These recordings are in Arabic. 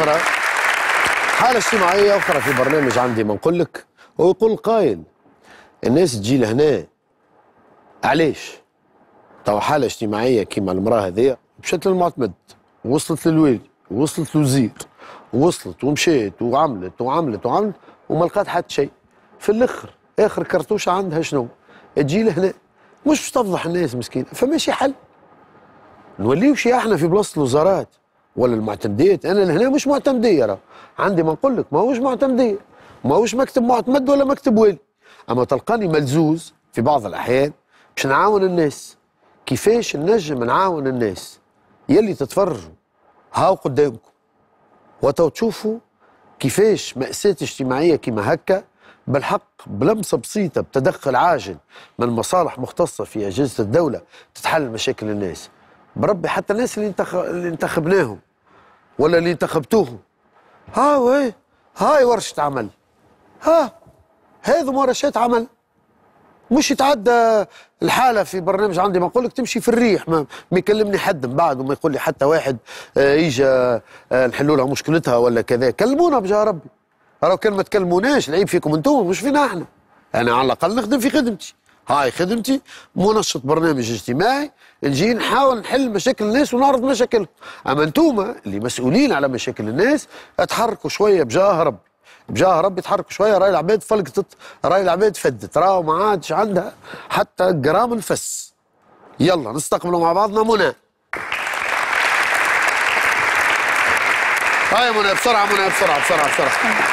أخرى، حالة اجتماعية أخرى في برنامج عندي ما نقول لك. ويقول قائل الناس تجي لهنا علاش؟ تو حالة اجتماعية كيما المرأة هذيا مشات للمعتمد ووصلت للوالي ووصلت للوزير ووصلت ومشات وعملت وعملت وعملت وما لقات حتى شيء. في الآخر آخر كرتوشة عندها شنو؟ تجي لهنا مش باش تفضح الناس مسكينة، فماشي حل. نوليو شي احنا في بلاصة الوزارات ولا المعتمديات. انا لهنا مش معتمديه، راه عندي ما نقول لك ماهوش معتمديه، ماهوش مكتب معتمد ولا مكتب والي، اما تلقاني ملزوز في بعض الاحيان باش نعاون الناس. كيفاش نجم نعاون الناس؟ يلي تتفرجوا هاو قدامكم وتو تشوفوا كيفاش مأساة اجتماعية كيما هكا بالحق بلمسة بسيطة بتدخل عاجل من مصالح مختصة في أجهزة الدولة تتحل مشاكل الناس. بربي حتى الناس اللي انتخبناهم ولا اللي انتخبتوهم هاي ورشة عمل، هذو ورشات عمل. مش يتعدى الحالة في برنامج عندي ما نقول لك تمشي في الريح، ما يكلمني حد من بعد وما يقول لي حتى واحد يجي نحلوا لها مشكلتها ولا كذا. كلمونا بجاه ربي، راهو كان ما تكلموناش العيب فيكم انتم مش فينا احنا. انا على الاقل نخدم في خدمتي، هاي خدمتي منشط برنامج اجتماعي، نجي نحاول نحل مشاكل الناس ونعرض مشاكلهم. اما انتوما اللي مسؤولين على مشاكل الناس تحركوا شويه بجاه ربي، بجاه ربي تحركوا شويه. راي العباد فلقطت، راي العباد فدت، راهو ما عادش عندها حتى جرام الفس. يلا نستقبلوا مع بعضنا منى. هاي منى بسرعه، منى بسرعه بسرعه بسرعه.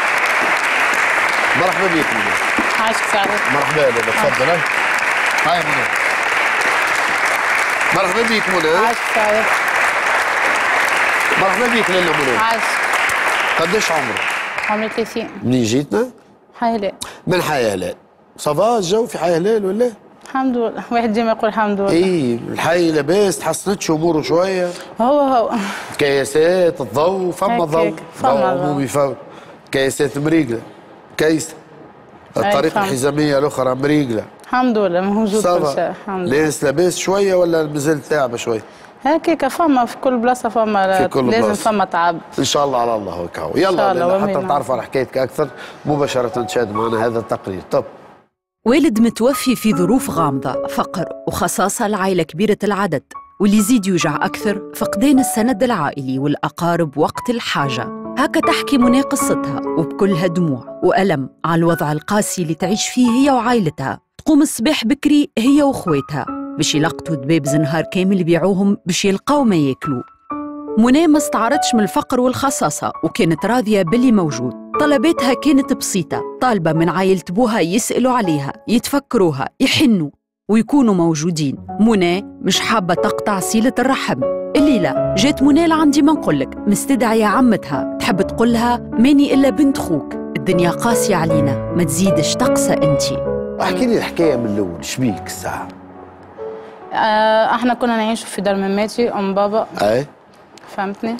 مرحبا بك منى. عايشك سعيد. مرحبا لك، تفضل. هاي منى. مرحبا بك منى. عايشك سعيد. مرحبا بك لاله منى. عايشك. قداش عمرك؟ عمري 30. منين جيتنا؟ حي هلال. من حي هلال. صافا الجو في حي هلال ولا؟ الحمد لله، واحد ديما يقول الحمد لله. اي الحي لاباس، تحسنتش اموره شويه؟ هو كياسات الضوء، فما ضوء، ضوء عمومي، فما كياسات مريقله، كيسه. الطريقه الحزاميه الاخرى مريقله. الحمد لله موجود كل شيء الحمد لله. ناس لاباس شويه ولا مازال تعبه شويه؟ هكاك فما في كل بلاصه، فما في كل لازم بلاصة. فما تعب. ان شاء الله على الله وكاو. يلا حتى نتعرفوا على حكايتك اكثر مباشره تشاهد معنا هذا التقرير. طب والد متوفي في ظروف غامضة، فقر وخصاصة لعائلة كبيرة العدد، واللي يزيد يوجع أكثر فقدان السند العائلي والأقارب وقت الحاجة. هكا تحكي منى قصتها وبكلها دموع وألم على الوضع القاسي اللي تعيش فيه هي وعائلتها. تقوم الصباح بكري هي وأخواتها باش يلقطوا دبابز نهار كامل يبيعوهم باش يلقاو ما ياكلوا. منى ما استعرتش من الفقر والخصاصة وكانت راضية باللي موجود. طلباتها كانت بسيطة، طالبة من عائلة بوها يسألوا عليها، يتفكروها، يحنوا ويكونوا موجودين. منى مش حابة تقطع صلة الرحم. الليلة جات منى لعندي ما نقولك مستدعية عمتها، تحب تقولها ماني إلا بنت خوك، الدنيا قاسية علينا، ما تزيدش تقسى انتي. احكي لي الحكايه من الاول، شبيك الساعه؟ احنا كنا نعيش في دار مماتي ام بابا. اي فهمتني.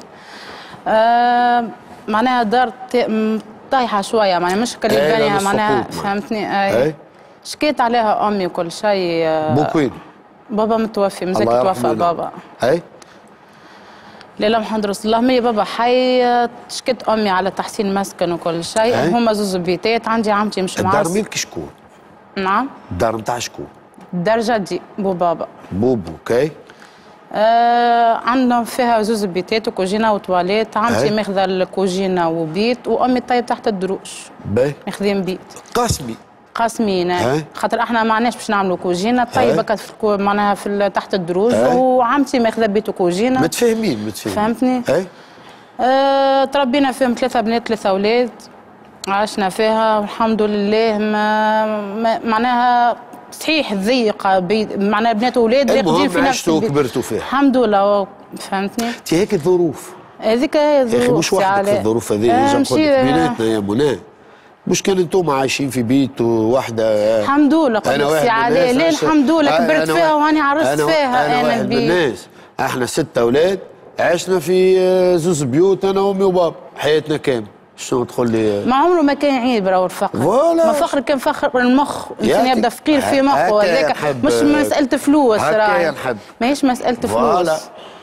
معناها دار طايحه شويه، معناها مش كلي بانيها معناها. فهمتني. اي شكيت عليها امي وكل شيء. بوكوين بابا متوفي، مازال توفى بابا. اي ليلى محمد رسول الله. مي بابا حي، شكيت امي على تحسين مسكن وكل شيء. هما زوز بيتات، عندي عمتي مش معاص. الدار ملك شكون؟ نعم الدار نتاع شكون؟ دار جدي بو بابا. بوبو. اوكي. عندنا فيها زوز بيتات وكوجينه وتواليت. عمتي ماخذه الكوجينه وبيت، وامي طيب تحت الدروش. باهي. ماخذين بيت قاسمين. خاطر احنا ما عندناش باش نعملوا كوجينه طيب كانت معناها في تحت الدروج. وعمتي ماخذه بيت وكوجينه. متفاهمين. فهمتني. تربينا فيهم 3 بنات 3 اولاد، عشنا فيها والحمد لله. ما معناها صحيح ضيقه، معناها بنات واولاد راقدين في نفس البيت. وكبرتوا فيها الحمد لله. فهمتني. انت هيك الظروف هذيك هي الظروف. يا اخي مش وحدك في الظروف هذه، بيناتنا يا منى. مش كان انتم عايشين في بيت وحده؟ الحمد لله. قلت عليه ليه الحمد لله كبرت فيها وهاني عرست فيها. انا واحد من الناس، احنا 6 اولاد عشنا في زوز بيوت انا وامي وبابا حياتنا كامل. شنو تقول لي؟ ما عمره ما كان يعيب راهو الفقر. ما فقر كان فخر المخ، الانسان يبدا فقير في مخه. هذاك مش مساله فلوس، راهي ماهيش مساله فلوس.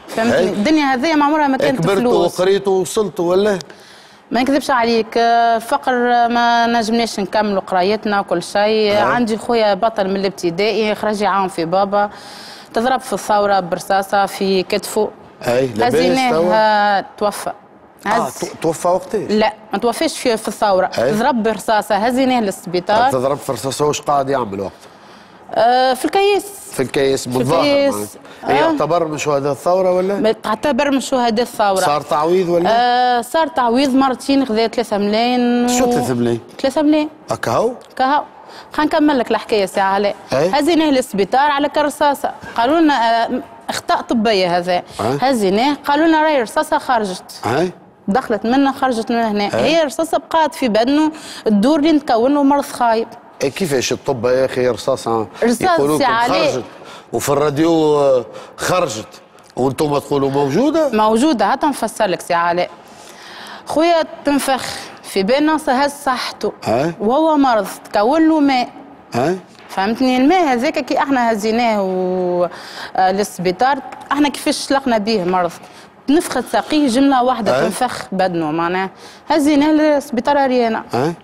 فهمتني؟ الدنيا هذه ما عمرها ما كانت كبرتوا فلوس. وقريتوا ووصلتوا ولا؟ ما نكذبش عليك، الفقر ما نجمناش نكملوا قرايتنا وكل شيء. عندي خويا بطل من الابتدائي خرج يعاون في بابا، تضرب في الثوره برصاصه في كتفه. اي لاباس هزيناه توفى. توفى وقتاش؟ لا ما توفاش في الثوره، ضرب برصاصه هزيناه للسبيطار. تضرب في رصاصه واش قاعد يعمل وقت؟ في الكيس. في الكيس متظاهر. يعتبر من شهداء الثوره ولا؟ تعتبر من شهداء الثوره. صار تعويض ولا؟ صار تعويض مرتين، خذا 3 ملايين. شو 3 ملايين؟ 3 ملايين هكا هو؟ كهو. خلينا نكمل لك الحكايه سي علاء. هزيناه للسبيطار على كرصاصه، قالوا لنا اخطاء طبيه هذا. هزيناه قالوا لنا راهي رصاصه خرجت. دخلت منا خرجت من هنا. هي رصاصه بقات في بدنه تدور لين تكون له مرض خايب. كيفاش الطب يا اخي رصاصه يقولوا خرجت وفي الراديو خرجت وانتم تقولوا موجوده؟ موجوده. هات نفسر لك سي علاء. خويا تنفخ في بالنا هز صحته وهو مرض تكون له ماء. فهمتني؟ الماء هذاك كي احنا هزيناه للسبيطار احنا كيفاش لقنا به مرض. نفخت ساقيه جمله واحده تنفخ بدنه معناها. هزيناه للسبيطار ريانا.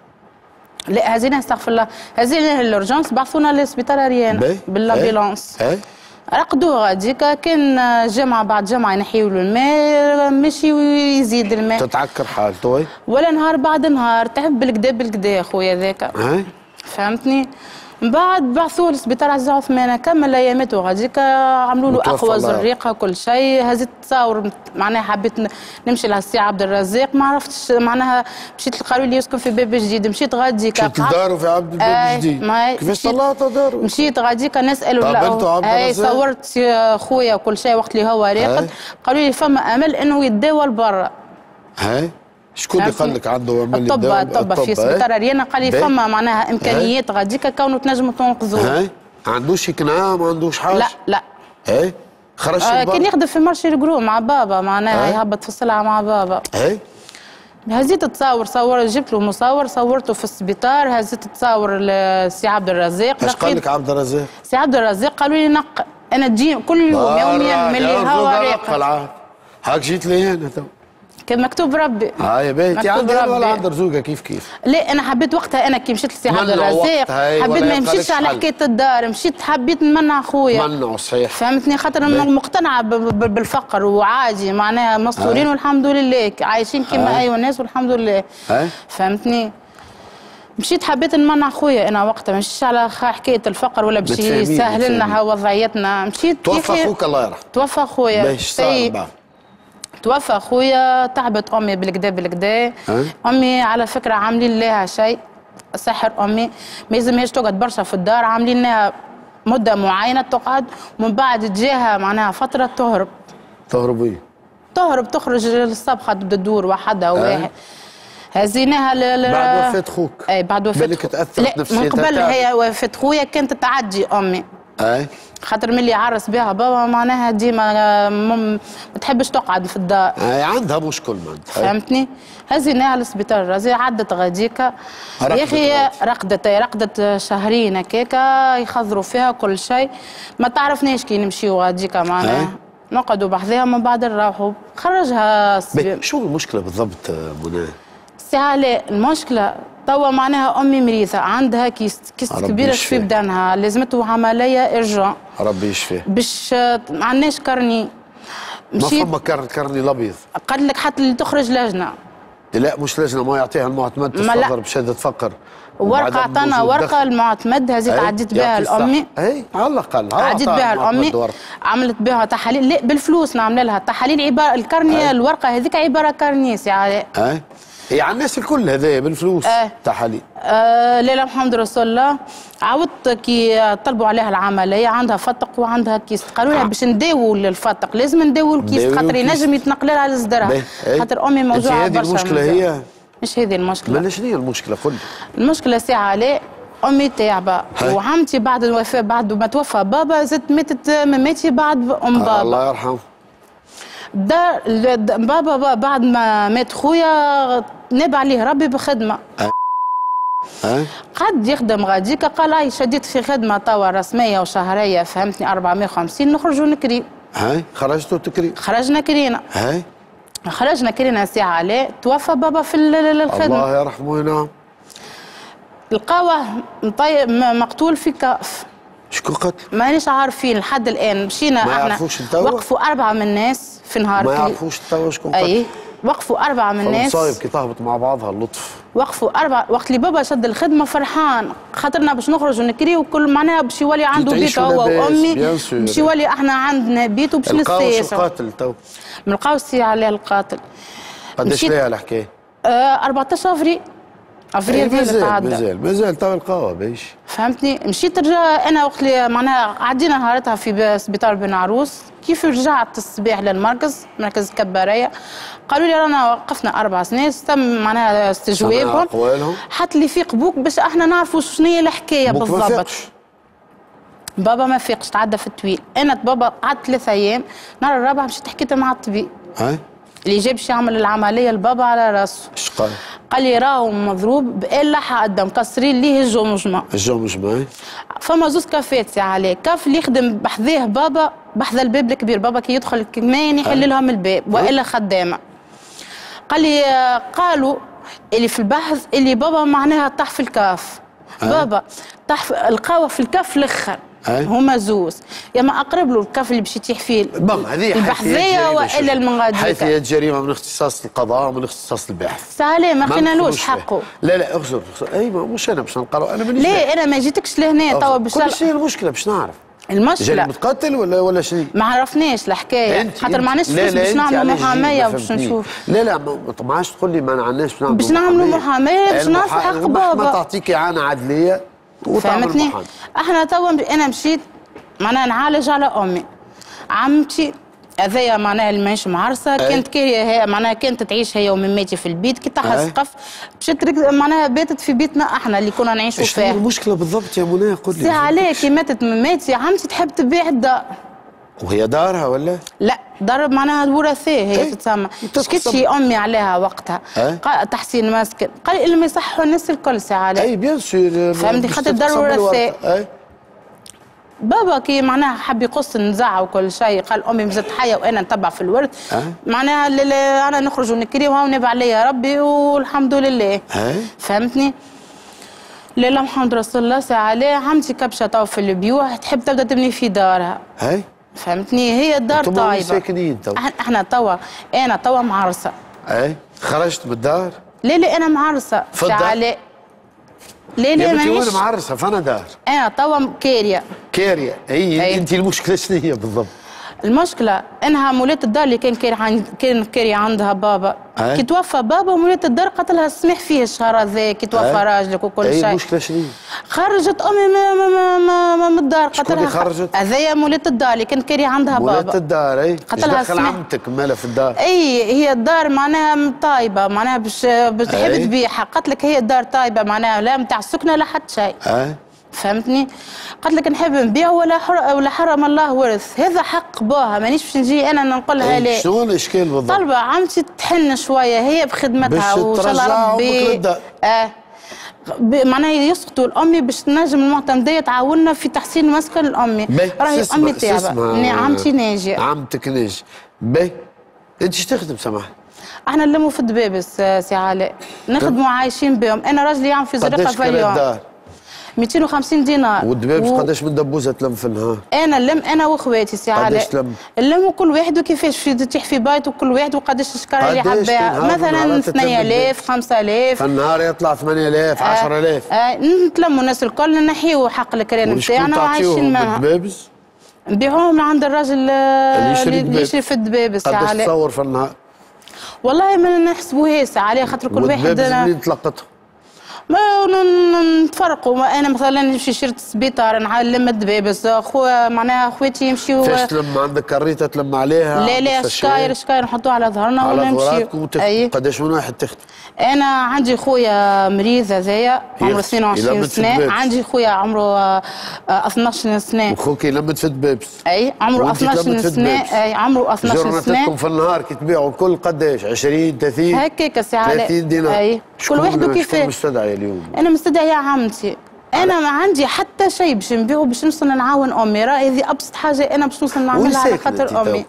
لا هزيناه استغفر الله، هزيناه للورجونس بعثونا للسبيطار ريانا بالامبيلونس. رقدوه غاديك كان جمعه بعد جمعه ينحيوا له الماء ماشي ويزيد الماء. تتعكر حالته ولا نهار بعد نهار تعب بالكدا بالكدا خويا ذاك. فهمتني؟ من بعد بعثوه للسبيطار عزيز عثمان، كمل اياماته غاديك عملوا له اقوى زريقه كل شيء. هزيت تصاور معناها حبيت نمشي للسي عبد الرزاق ما عرفتش معناها مشيت قالوا لي يسكن في باب جديد. مشيت غاديك مشيت لدارو في عبد الباب جديد. كيفاش طلعت دارو؟ مشيت غاديك نسالوا صورت خويا وكل شيء وقت اللي هو راقد. قالوا لي فما امل انه يتداول برا. شكون اللي قال لك عنده امل يتداول؟ الطب في سبيطار ريانا قال لي فما معناها امكانيات غاديك كونه تنجموا تنقذوه. ما عندوش كنعه ما عندوش حاجه؟ لا خرج كان يخدم في مارشي الجرو مع بابا معناها يهبط في السلعه مع بابا. هزيت تصاور جبت له مصور صورته في السبيطار. هزيت تصاور لسي عبد الرزاق. اش قال لك عبد الرزاق؟ سي عبد الرزاق قالوا لي نق انا تجي كل يوم يوميا من اللي هو راقد. هاك جيت لي انا تو كان مكتوب ربي. يا بيتي عندي ولا عند رزوقه كيف؟ لا انا حبيت وقتها انا كي مشيت لسي عبد الرزاق حبيت ما نمشيش على حكايه الدار، مشيت حبيت نمنع خويا. منعه صحيح. فهمتني؟ خاطر مقتنعه بالفقر وعادي معناها مستورين والحمد لله عايشين كما اي الناس والحمد لله. فهمتني؟ مشيت حبيت نمنع خويا انا وقتها مشيتش على حكايه الفقر ولا باش يسهل لنا وضعيتنا. مشيت توفى اخوك الله يرحمه. توفى خويا. توفى خويا. تعبت امي بالكدا. امي على فكره عاملين لها شيء سحر. امي ما يلزمهاش تقعد برشا في الدار، عاملين لها مده معينه تقعد ومن بعد تجيها معناها فتره تهرب. تهرب تخرج للصبخه تبدا تدور وحدها واحد. هزيناها بعد وفاه خوك. بعد وفاه بالك تاثرت نفسيتها. من قبل هي وفاه خويا كانت تعدي امي. خاطر ملي عرس بها بابا معناها ديما ما تحبش تقعد في الدار. عندها مشكل فهمتني؟ هزيناها للسبيطار الرازي عدت غاديك يا اخي رقدت شهرين هكاكا يخضروا فيها كل شيء ما تعرفناش كي نمشيو غاديك معناها نقعدوا بحذاها من بعد نروحوا. خرجها شو المشكله بالضبط منى؟ سي علاء المشكله توا معناها امي مريضه عندها كيست كبيره في بدنها لازمته عمليه ارجع. ربي يشفيه. باش ما عندناش كرني. ما فما كرني الابيض. قال لك حتى اللي تخرج لجنه. لا مش لجنه ما يعطيها المعتمد تفضل بشهاده فقر. ورقه عطانا ورقه المعتمد هذه عديت بها لامي. على الاقل عديت بها لامي عملت بها تحاليل. لا بالفلوس نعمل لها تحاليل عباره الكرنيه. الورقه هذيك عباره كرنيه سي علاء. هي على الناس الكل هذايا بالفلوس. تحاليل. لا الحمد رسول الله. عاودت كي طلبوا عليها العمليه عندها فتق وعندها كيست. قالوا لها باش نداووا الفتق لازم نداووا الكيست خاطر ينجم يتنقل لها لصدرها. خاطر امي موجوعه برشا. هذه المشكله هي؟ مش هذه المشكله. ما شنو هي المشكله؟ قل. المشكله سي علاء امي تعبه وعمتي بعد الوفاه بعد ما توفى بابا زدت ماتت مماتي بعد بابا. الله يرحمه. بابا بعد ما مات خويا ناب عليه ربي بخدمه. قعد يخدم غاديك قال شديت في خدمه توا رسميه وشهريه فهمتني 450 نخرج ونكري هاي خرجتوا تكري؟ خرجنا كرينا. هاي خرجنا كرينا سي علاء، توفى بابا في الخدمه. الله يرحمه وينام. لقاوه مقتول في كاف. شكون قتل؟ مانيش عارفين لحد الان. مشينا ما احنا يعرفوش التوا؟ وقفوا 4 من الناس في نهار ما يعرفوش التوا شكون قتل؟ اي وقفوا 4 من الناس. المصايب كي تهبط مع بعضها اللطف. وقفوا 4 وقت اللي بابا شد الخدمه فرحان خاطرنا باش نخرجوا نكري وكل معناها باش يولي عنده بيت هو وامي، باش يولي احنا عندنا بيت وباش نستيسوا. لقاو القاتل تو؟ لقاو سي عليه القاتل. قداش ليها الحكايه؟ 14 افريل اللي تعدى. مازال تو لقاوها باهيش. فهمتني؟ مشيت انا وقت اللي معناها عدينا نهارتها في سبيطار بن عروس، كيف رجعت الصباح للمركز مركز كباريه قالوا لي رانا وقفنا 4 سنين تم معناها استجوابهم، حط لي في قبوك باش احنا نعرفوا شنو هي الحكايه بالضبط. بابا ما فيقش تعدى في الطويل. انا بابا قعدت 3 ايام، نهار الرابع مشيت حكيت مع الطبيب اللي جاب باش يعمل العمليه لبابا على راسه. اش قال؟ قال لي راهو مضروب بإلا حاده مكسرين ليه الجمجمه. الجمجمه فما زوز كافات سي عليه، كاف اللي يخدم بحذاه بابا بحذا الباب الكبير، بابا كي يدخل كمان يحل لهم الباب والا خدامه. قال لي قالوا اللي في البحث اللي بابا معناها طاح في الكاف. بابا طاح لقاوه في الكاف الاخر. هما زوز، يا ما اقرب له الكاف اللي باش يتيح فيه البحثيه والا المنغاديه. حيثيات جريمه من اختصاص القضاء ومن اختصاص البحث. سالم ما خلينالوش حقه. لا اغزر. اي مش انا باش نقرا انا مانيش. ليه انا ما جيتكش لهنا توا باش كل شيء المشكله باش نعرف. المشكله جاي متقتل ولا شنو؟ ما عرفناش الحكايه خاطر ما عندناش فلوس باش نعملوا محاميه باش نشوف. لا ما عادش تقول لي ما عندناش باش نعملوا محاميه باش نعرفوا حق بابا. ما تعطيك اعانه عدليه فهمتني؟ احنا توا انا مشيت معناها نعالج على امي. عمتي هذايا معناها اللي ماهيش معرسه كانت كاريه هي معناها كانت تعيش هي ومماتي في البيت كي طاح سقف مشيت معناها باتت في بيتنا احنا اللي كنا نعيشوا فيه. شنو المشكله بالضبط يا منى؟ قول لي. سي عليه كي ماتت مماتي عمتي تحب تبيع الدار. وهي دارها ولا؟ لا دار معناها ورثيه هي تتسمى. شكيتش امي عليها وقتها تحسين مسكن قال اللي ما يصحوا الناس الكل سي عليه. اي بيان سور فهمتي خاطر دار ورثيه. بابا كي معناها حب يقص النزاع وكل شيء قال امي مازالت حيه وانا نتبع في الورث معناها انا نخرج ونكري وهو نبع عليا ربي والحمد لله. فهمتني؟ لا محمد رسول الله سي عليه. عمتي كبشه تو في البيوع تحب تبدا تبني في دارها. فهمتني؟ هي الدار طايبه. ساكنين تو؟ احنا توا انا توا معرسه. خرجت من الدار؟ لا انا معرسه سي عليه. لا مانيش. وين معرسه؟ فانا دار؟ انا توا كاريه. هي انت المشكله شنو هي بالضبط؟ المشكله انها مولات الدار اللي كان كاري عندها بابا كي توفى بابا مولات الدار قتلها السماح فيه الشهر هذا كي توفى راجلك وكل شيء. المشكله شنو؟ خرجت امي من الدار قتلها. شكون اللي خرجت؟ هذايا مولات الدار اللي كان كاري عندها بابا. مولات الدار قتلها السماح. عمتك مالها في الدار؟ هي الدار معناها طايبه معناها باش تحب تبيعها. قالت لك هي الدار طايبه معناها لا نتاع سكنه لا حتى شيء. فهمتني؟ قالت لك نحب نبيع ولا حرم الله ورث. هذا حق بوها مانيش باش نجي انا نقولها لا. شنو الاشكال بالضبط؟ طلبه عمتي تحن شويه هي بخدمتها وان شاء الله ربي معناها يسقطوا الامي باش تنجم المعتمديه تعاوننا في تحسين مسكن الامي. راهي امي تعبه. عمتي ناجيه. عمتك ناجيه. باهي انت ايش تخدم سماح؟ احنا نلموا في الدبابس سي علاء نخدموا عايشين بهم. انا راجلي يعمل في زرقاء في اليوم. 250 دينار. والدبابس قداش من دبوزه تلم في النهار؟ انا نلم انا واخواتي سي علاء. قداش تلم؟ نلموا كل واحد وكيفاش تطيح في بيت وكل واحد وقداش الشكاره اللي حباها. مثلا 8000 5000 في النهار يطلع 8000 10000. نتلموا الناس الكل نحيوا حق الكران نتاعنا وعايشين معاها. الدبابس؟ نبيعوهم عند الراجل اللي يشري في الدبابس سي علاء. قداش تصور في النهار؟ والله ما نحسبوهاش سي علاء خاطر كل واحد. والدبابس منين تلقطهم؟ ما نتفرقوا. انا مثلا نمشي شريت السبيطار نعلم الدبابس خويا معناها خواتي يمشيو. فاش تلم عندك كريته تلم عليها؟ لا شكاير نحطوها على ظهرنا ونمشي. قداش من واحد تخدم؟ انا عندي خويا مريض هذايا عمره 22 سنه. عندي خويا عمره 12 سنه. وخوك يلمت في الدبابس؟ عمره 12 سنه. عمره 12 سنه. جرنتكم في النهار كي تبيعوا الكل قداش؟ 20 30 هكاك سي علاء. 30 دينار. كل واحد وكيفاه. مستدعي اليوم؟ انا مستدعيه عمتي. انا ما عندي حتى شيء باش نبيعه باش نوصل نعاون امي، راه هذه ابسط حاجه انا باش نوصل نعملها على خاطر امي.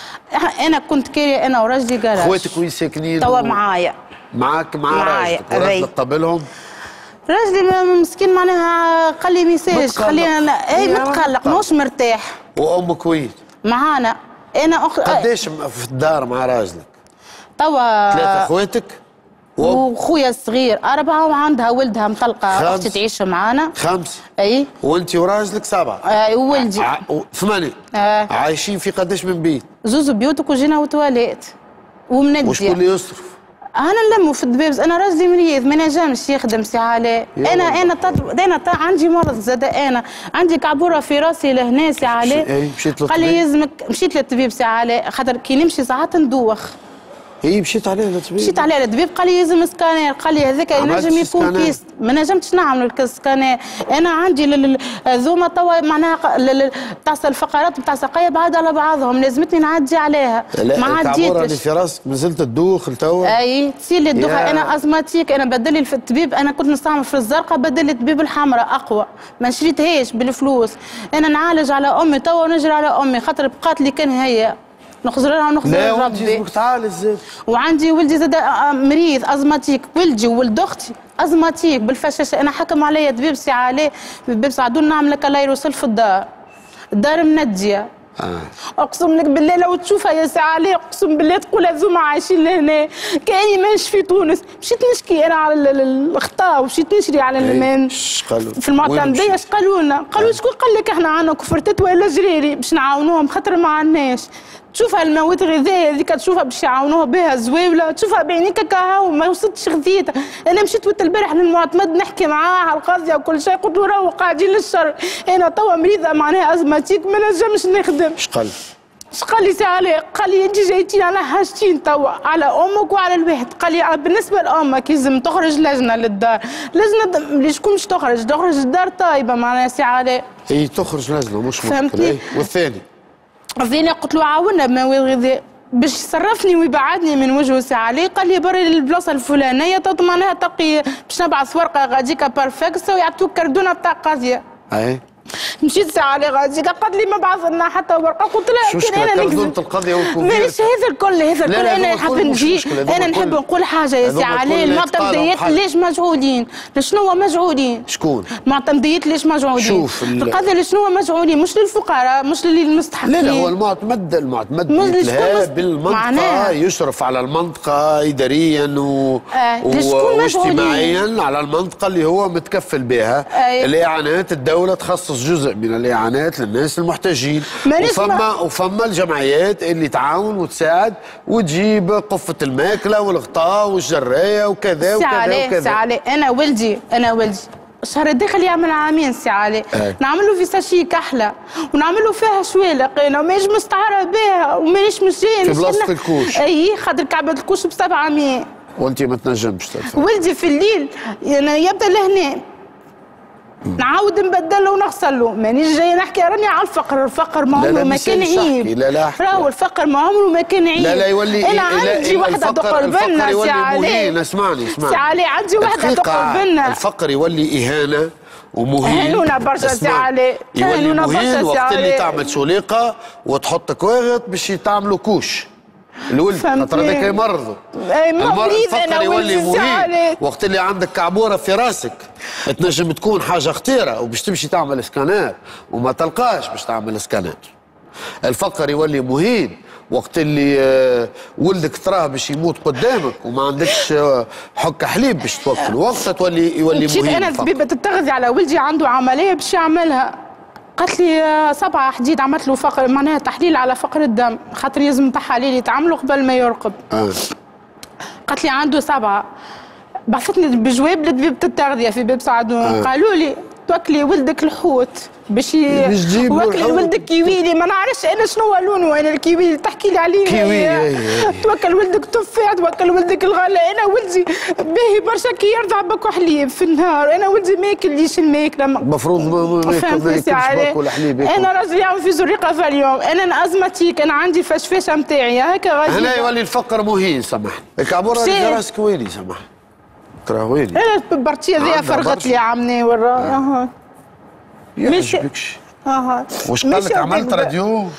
انا كنت كاريه انا وراجلي جراج. خواتك وين ساكنين؟ توا معايا. معاك مع راجلك وراجلك قبلهم؟ راجلي مسكين معناها قال لي ميساج خلينا اي متقلق ماهوش مرتاح. وامك وين؟ معانا انا قداش في الدار مع راجلك؟ توا 3 خواتك؟ وخويا الصغير 4 وعندها ولدها مطلقه اختي تعيش معانا. 5 اي وانت وراجلك 7. اي وولدي 8. عايشين في قداش من بيت؟ زوز بيوتك وجينا وتواليت ومنديه. وشكون اللي يصرف؟ انا نلمو في الدبابز، انا راجلي مريض ما نجمش يخدم سي علاء. انا عندي مرض زاد، انا عندي كعبوره في راسي لهنا سي علاء. قال لي يلزمك، مشيت للطبيب سي علاء خاطر كي نمشي ساعات ندوخ. مشيت عليه للطبيب؟ مشيت عليه للطبيب قال لي يلزم سكانير، قال لي هذاك ينجم يكون كيس. ما نجمتش نعمل السكانير، انا عندي ذوما توا معناها تاع الفقرات بتاع ساقية بعاد على بعضهم، لازمتني نعدي عليها. ما عديتش. الكعبوره اللي في راسك مازلت تدوخ لتوا؟ اي تصير لي الدوخه. انا ازماتيك، انا بدل لي الطبيب، انا كنت نستعمل في الزرقاء بدل لي الطبيب الحمراء اقوى، ما شريتهاش بالفلوس. انا نعالج على امي توا ونجري على امي خاطر بقات لي كان هي نخزر لها ونخزر ربي. لا وانت تعالج زاد. وعندي ولدي زاد مريض ازماتيك، ولدي وولد اختي ازماتيك بالفشاشه. انا حكم عليا طبيب سي علاء، طبيب سعدون نعمل لك الله يوصل في الدار منديه. اقسم لك بالله لو تشوفها يا سي علاء اقسم بالله تقول هذوما عايشين لهنا كاني ماش في تونس. مشيت نشكي انا على الخطا ومشيت نشري على المان في المعتمديه. اش قالوا لنا؟ قالوا شكون قال لك احنا عندنا كفرتات ولا جريري باش نعاونوهم خاطر ما عندناش. تشوفها المواد الغذائيه هذيك تشوفها باش يعاونوها بها زواوله، تشوفها بعينيك كهو ما وصلتش غذيتها. انا مشيت وقت البارح للمعتمد نحكي معاه على القضيه وكل شيء، قلت له راهو قاعدين للشر، انا توا مريضه معناها ازماتيك ما نجمش نخدم. اش قال؟ اش قال لي سي علاء؟ قال لي انت جايتين على حاجتين توا، على امك وعلى الواحد. قال لي بالنسبه لامك لازم تخرج لجنه للدار، لجنه شكون باش تخرج الدار طايبه معناها سي علاء. تخرج لجنه مش مشكله. والثاني قلت له عاونا بمواد الغذاء باش يصرفني ويبعدني من وجهه سي علاء. قال لي بري للبلاصه الفلانيه معناها تقي باش نبعث ورقه غاديكا بارفكس ويعطوك كردونه بتاع قاضيه. مشيت سي علاء غاديكا قال لي ما بعث لنا حتى ورقه. قلت له كان انا نكذب القضيه مانيش هذا الكل انا نحب نجي. انا نحب نقول حاجه يا سي علاء، المعتمديات ليش مجهولين؟ شنو مجهولين؟ شكون؟ المعتمديات ليش مجهولين؟ شوف القضيه شنو مجهولين؟ مش للفقراء مش للمستحقين. لا هو المعتمد بالمنطقه يشرف على المنطقه اداريا واجتماعيا على المنطقه اللي هو متكفل بها. الاعانات الدوله تخصص جزء من الاعانات للناس المحتاجين، وفما الجمعيات اللي تعاون وتساعد وتجيب قفه الماكله والغطاء والجرايه وكذا وكذا وكذا. سي علاء انا ولدي الشهر الداخل يعمل عامين سي علاء، نعملوا في ساشي كحله ونعملوا فيها شوالق انا ومانيش مستعاره بها ومانيش مشي في بلاصه الكوش. خاطر كعبه الكوش ب700 وانت ما تنجمش تدفع. ولدي في الليل يبدا لهنا نعاود نبدله ونغسله. مانيش جاي نحكي راني على الفقر ما عمره ما كان عيب. راهو الفقر ما عمره ما كان عيب. لا يولي انا عندي وحده تقرب لنا سي علاء. اسمعني سي علاء عندي وحده تقرب لنا. الفقر يولي اهانه ومهين. هانونا برشا سي علاء، هانونا برشا سي علاء. وقت اللي تعمل شوليقه وتحط كواغط باش تعملوا كوش الولد خاطر هذاك يمرضوا. الفقر يولي مهين وقت اللي عندك كعبوره في راسك تنجم تكون حاجه خطيره وباش تمشي تعمل اسكانات وما تلقاش باش تعمل اسكانات. الفقر يولي مهين وقت اللي ولدك تراه باش يموت قدامك وما عندكش حكه حليب باش توكل، وقتها يولي مهين. انا طبيبه التغذيه على ولدي عنده عمليه باش يعملها، قالت لي 7 حديد عملت له فقر معناها تحليل على فقر الدم خاطر لازم تحاليل يتعملوا قبل ما يرقب. قالت لي عنده 7. بعثتني بجواب لطبيبه التغذيه في باب سعدون. قالوا لي توكلي ولدك الحوت باش وكلي ولدك كيويلي ما نعرفش انا شنو هو لونه. انا الكيوي تحكي لي عليه كيوي. توكل ولدك تفاح، توكل ولدك الغلا. انا ولدي باهي برشا كي يرضع بك حليب في النهار. انا ولدي ما ياكليش الماكله المفروض ما ياكلش بك ولا حليب. انا راجل يعمل في زريقه في اليوم. انا ازمتيك انا عندي الفشفاشه نتاعي هكا غادي. هنا يولي الفقر مهين. سامحني الكعبوره اللي في راسك ويلي سامحني كراهويني انا البارتيه ذي فرغت لي عمني ورا مش وش قال لك عملت راديو؟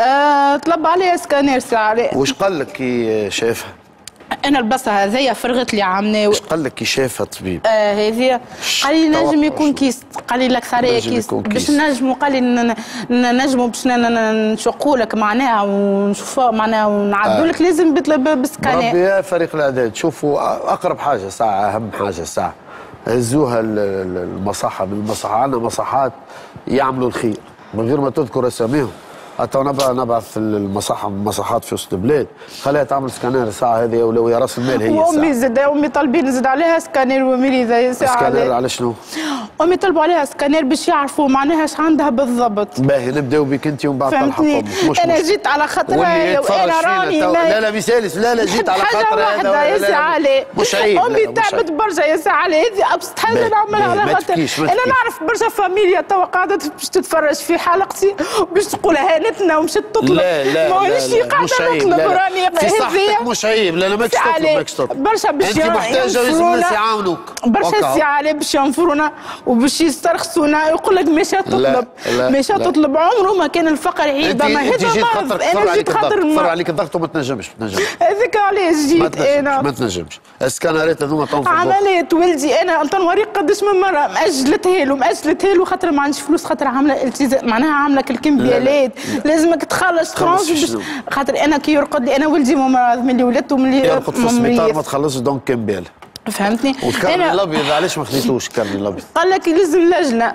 طلب عليها سكانير ساعة. وش قال لك كي شافها؟ انا البصه هذيا فرغت لي عمني. وش قال لك كي شافها الطبيب؟ هذيا قال لي نجم يكون كيست، قال لي لك ثريا كيست باش نجموا، قال لي نجموا باش نشقوا لك معناها ونشوفوا معناها ونعدوا لك لازم بسكانير. ربي يا فريق الاعداد شوفوا اقرب حاجه ساعه، اهم حاجه ساعه هزوها المصحه من المصحه، عندنا مصحات يعملوا الخير من غير ما تذكر اساميهم. حتى نبعث المصحه من المصحات في وسط البلاد، خليها تعمل سكانير الساعه هذه اولويه، راس المال هي الساعه. وامي زاد امي طالبين نزيد عليها سكانير وميريزا ساعه. سكانير على شنو؟ امي طلبوا عليها سكانير باش يعرفوا معناها اش عندها بالضبط. باهي نبداو بك انت ومن بعد طلحه امك. انا جيت على خاطر وانا راني لا بيسالس، لا جيت على خاطر هذا يا سي علي. مش عيب امي تعبت برشا يا سي علي، هذه ابسط حاجه نعملها على خاطر انا نعرف برشا فاميليا توا قاعده باش تتفرج في حلقتي باش تقول هانتنا ومشات تطلب. لا مانيش قاعده نطلب راني في صحتك مش عيب. لا ماكش تطلب برشا باش انت محتاجه لازم الناس يعاونوك برشا سي علي باش ينفرونا وباش يسترخصونا. يقول لك ماشي تطلب ماشي تطلب، عمره ما كان الفقر عيب. ما هذا مرض. انا جيت خاطر تفر عليك الضغط وما تنجمش هذاك علاش جيت انا. ما تنجمش السكانرات هذوما تنفض عملية ولدي انا تنوريك قداش من مره مأجلتها له خاطر ما عنديش فلوس، خاطر عامله التزام معناها عامله الكمبيالات لازمك تخلص خاطر انا كي يرقد لي انا ولدي ممرض من اللي ولدته من اللي يرقد في السبيطار ما تخلصش دونك كمبيال. فهمتني؟ والكرني الابيض علاش ما خديتوش الكرني الابيض؟ قال لك لازم لجنه.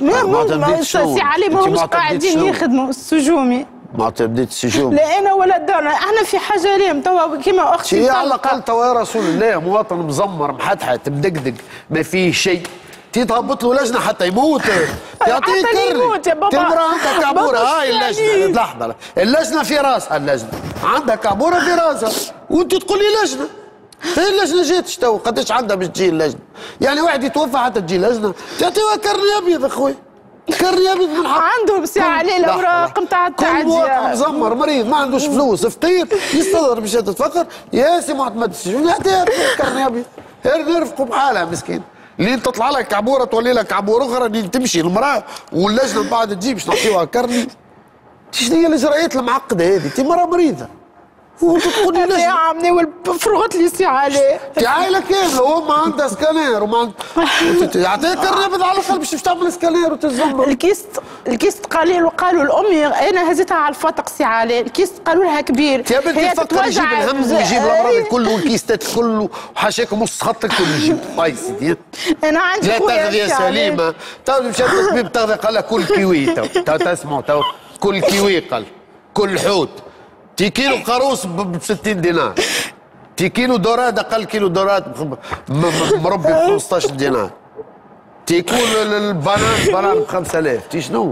ما سي علي ماهمش قاعدين يخدموا السجومي. ما تبديت السجون. لا انا ولا دارنا احنا في حاجه ليهم توا كيما اختي. شي على الاقل توا يا رسول الله مواطن مزمر محتحت مدقدق ما فيه شيء تهبط له لجنه حتى يموت. تعطيه كرني يموت يا بابا. تمرة عندها كعبوره. هاي اللجنه لحظه، اللجنه في راسها، اللجنه عندها كعبوره في راسها وانت تقول لي لجنه. هي اللجنه جاتش تو قداش عندها باش تجي اللجنه؟ يعني واحد يتوفى حتى تجي لجنه تعطيوها كرني ابيض اخوي. كرني ابيض من حق عندهم ساعه عليه الاوراق نتاع التعديه. كل مواطن مزمر مريض ما عندوش فلوس فقير يستظهر باش تتفقر يا سي معتمد السجون يعطيها كرني ابيض. نرفقوا بحالها مسكين. لين تطلع لك كعبوره تولي لك كعبوره اخرى لين تمشي المراه واللجنه من بعد تجيب باش نعطيوها كرني. شنو هي الاجراءات المعقده هذه؟ انت مراه مريضه وتقول لي يا عمي فرغت لي سي علي. انت عائله كامله وما عندها سكانير وما يعطيها كرني ابيض على الاقل باش تعمل سكانير وتتزمر. الكيست قالوا لامي انا هزيتها على الفطق سي علي. الكيست قالوا لها كبير. يا بنتي تفكر يجيب الهم ويجيب الامراض كله والكيستات كله وحاشاك نص خط الكل يجيب. باي سيدي انا عندي خويا تغذيه سليمه. تو مشات الطبيب تغذيه قال لها كل كيوي. تو تسمعوا تو كل كيوي قال كل حوت. تي كيلو قاروص ب 60 دينار. تي كيلو دوراد اقل كيلو دوراد مربي ب 15 دينار. تي كيلو البنان ب 5000. تي شنو؟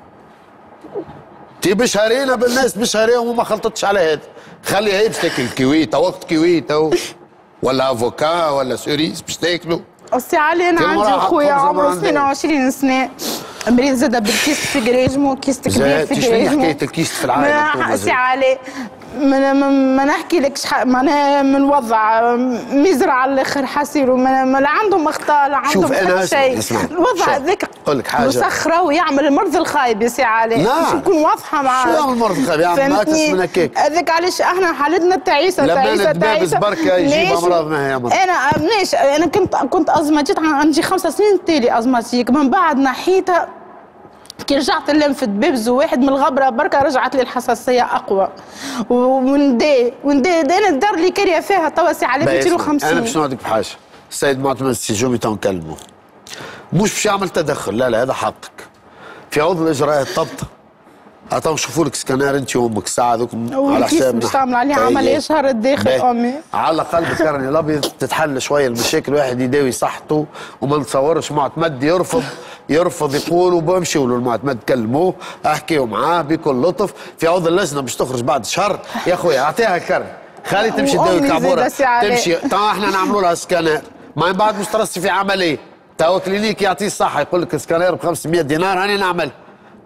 تي بشهرين بالناس بشهرين وما خلطتش على هذا. خلي هي باش تاكل كيوي تو وقت كيوي تو ولا افوكا ولا سوريس باش تاكلوا. السي علي انا عندي خويا عمره 22 سنه مريض زاد بالكيست في جريجمو. كيست كبير في جريجمو. شنو حكايه الكيست في العائله؟ سي علي ما نحكي لكش معناها من وضع مزرعه على الاخر حسير ولا عندهم اخطاء لا عندهم حتى شيء. الوضع هذاك مسخره ويعمل المرض الخايب يا سي علي. باش نكون واضحه معاك. شو يعمل المرض الخايب؟ يعمل اكس من هكاك. هذاك علاش احنا حالتنا تعيسه لما الدبابس بركه يجيب امراض ما هي امراض. انا ماشي انا كنت ازماتيك عندي 5 سنين تالي ازماتيك من بعد نحيتها. كي رجعت نلم في الدبابز واحد من الغبره بركه رجعت لي الحساسيه اقوى وندي انا الدار اللي كاريه فيها توا سي على 250. انا باش نوعدك بحاجه السيد معتمد السجومي تو نكلمه مش باش يعمل تدخل. لا هذا حقك في عوض الاجراءات الضبط. تو نشوفوا لك سكانير انت وامك الساعه ذوك على حسابنا باش تعمل عليه عمليه شهر الداخل امي. على الاقل بالكرني الابيض تتحل شويه المشاكل. واحد يداوي صحته وما نتصورش معتمد يرفض يقول وبمشيوا له المعتمد كلموه احكيوا معاه بكل لطف. في عوض اللجنه باش تخرج بعد شهر يا خويا اعطيها كرني خلي تمشي تداوي كعبوره تمشي. تو احنا نعملوا لها سكانير ما بعد مش ترسي في عمليه. تو كلينيك يعطيه الصحه يقول لك سكانير ب 500 دينار هاني نعمل.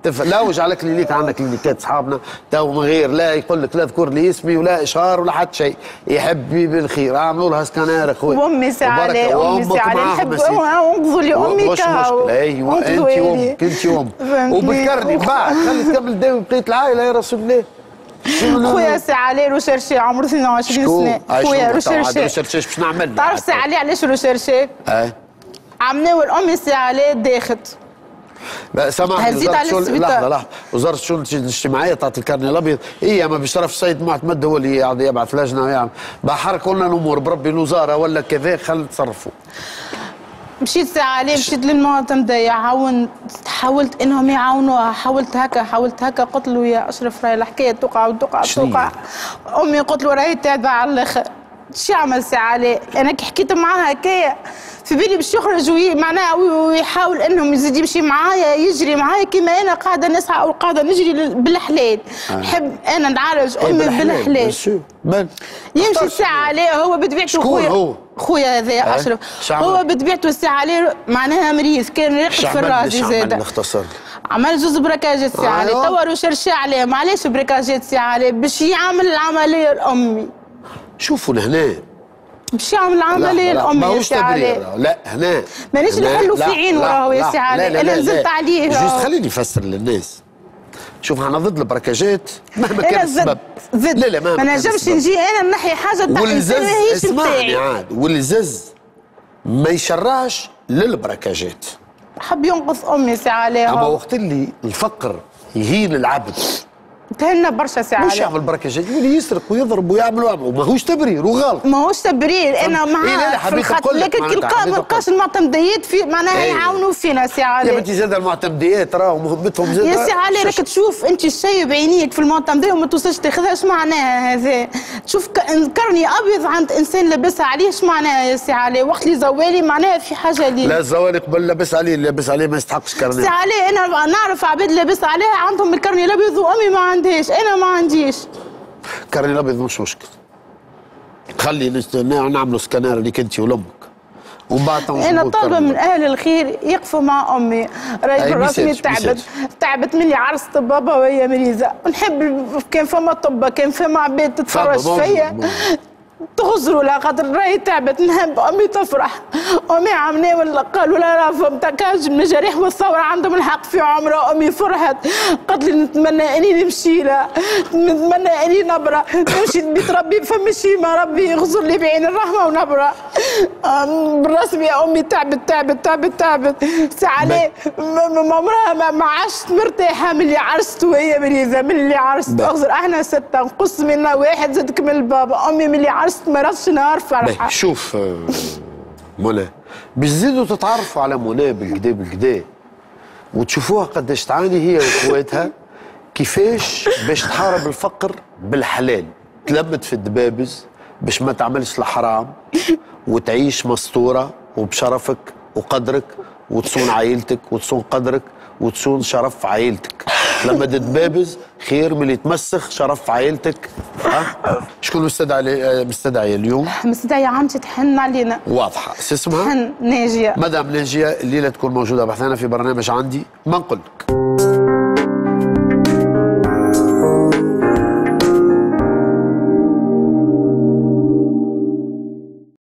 لا وجعل كلينيك، عندنا كلينيكات اصحابنا تو من غير لا يقول لك لا اذكر لي اسمي ولا اشهار ولا حتى شيء، يحب بي بالخير اعملوا لها سكانير اخوي. وامي سعالي امي سعالي نحب انقذوا لي امي مش مشكله. ايوه انت ام وبتكرني بعد خلي تكمل داوي بقيه العائله يا رسول الله. خويا سعالي روشيرشي عمره 22 سنه. خويا روشيرشي باش نعمل تعرف سعالي علاش روشيرشي؟ عمناول امي سعالي داخت. سامحني لحظه وزاره الشؤون الاجتماعيه تعطي الكارني الابيض، هي ما بشرف السيد معتمد هو اللي يبعث لجنه ويعمل بحركوا لنا الامور بربي الوزاره ولا كذا خلي تصرفوا. مشيت ساعة مشيت للمعتمدية حاولت انهم يعاونوها، حاولت هكا قلت له يا اشرف راهي الحكايه تقع امي قلت له راهي تابعه على الاخر. شو يعمل ساعة انا كي حكيت معاها هكايا في بالي باش يخرج معناها ويحاول انهم يزيد يمشي معايا يجري معايا كيما انا قاعده نسعى او قاعده نجري بالحلال. نحب انا نعالج امي بالحلال. يمشي ساعة عليه هو بطبيعته خويا هذا اشرف هو بطبيعته ساعة عليه معناها مريض كان راقد في الراسي زاده. عمل زوز بركاجات ساعة عليه توا روشرشي عليه معليش بركاجات ساعة عليه باش يعمل العمليه لامي. شوفوا لهنا باش يعمل العمليه لامي ماهوش تبرير. لا هنا مانيش نحلوا في عينه راهو يا سي علي انا نزلت عليه جوست خليني نفسر للناس. شوف انا ضد البركاجات مهما كان السبب. لا ما نجمش نجي انا نحي حاجه تاع انسان ماهيش نتاعي. عاد والزز ما يشرعش للبركاجات. حب ينقذ امي سي علي. اما وقت اللي الفقر يهين العبد تهنا برشا ساعات. مش يعمل بركاجات يولي يسرق ويضرب ويعمل وماهوش تبرير وغلط. ماهوش تبرير انا معاه في الخط لكن كي ما لقاش المعتمديات في معناها يعاونوا فينا سي علي. يا بنتي زاد المعتمديات راهو مهمتهم زاد. يا سي علي راك تشوف انت الشيء بعينيك في المعتمديه وما توصلش تاخذها اش معناها هذا؟ تشوف كرني ابيض عند انسان لابسها عليه اش معناها يا سي علي؟ وقت اللي زوالي معناها في حاجه لي. لا الزوالي قبل لابس عليه اللي لابس عليه ما يستحقش كرني. سي علي انا نعرف عباد لابس عليه عندهم الكرني الابيض وامي ما عندهاش انا ما عنديش. كرني الابيض مش مشكل. خلي نعملوا سكانير اللي كنتي ولامك ومن بعد انا طالبه من اهل الخير يقفوا مع امي راهي راسي تعبت مني عرست بابا وهي مريضه ونحب كان فما طبه كان فما عباد تتفرج فيا تغزروا لها خاطر راهي تعبت نحب امي تفرح. امي عمناه ولا قالوا لا راه فهمتكاش من الجريح والثوره عندهم الحق في عمرها. امي فرحت قالت لي نتمنى اني نمشي لها نتمنى اني نبرا نمشي لبيت ربي فما شي ما ربي يغزر لي بعين الرحمه ونبرا. بالرسمي يا امي تعبت ساعه ليه عمرها ما عشت مرتاحه من اللي عرست وهي مريضه من اللي عرست اغزر احنا 6 نقص منا 1 زاد كمل بابا. امي من اللي عرست ما راسش نهار فرحه. شوف منى باش تزيدوا تتعرفوا على منى بالكدا وتشوفوها قداش تعاني هي واخواتها كيفاش باش تحارب الفقر بالحلال. تلمت في الدبابز باش ما تعملش الحرام وتعيش مستوره وبشرفك وقدرك وتصون عائلتك وتصون قدرك وتصون شرف عائلتك. لما تدبابز خير من اللي تمسخ شرف عائلتك. شكون مستدعية اليوم؟ مستدعية عمتي تحن علينا. واضحة. اسمها؟ ناجية. مدام ناجية الليلة تكون موجودة بحثنا في برنامج عندي ما نقول لك.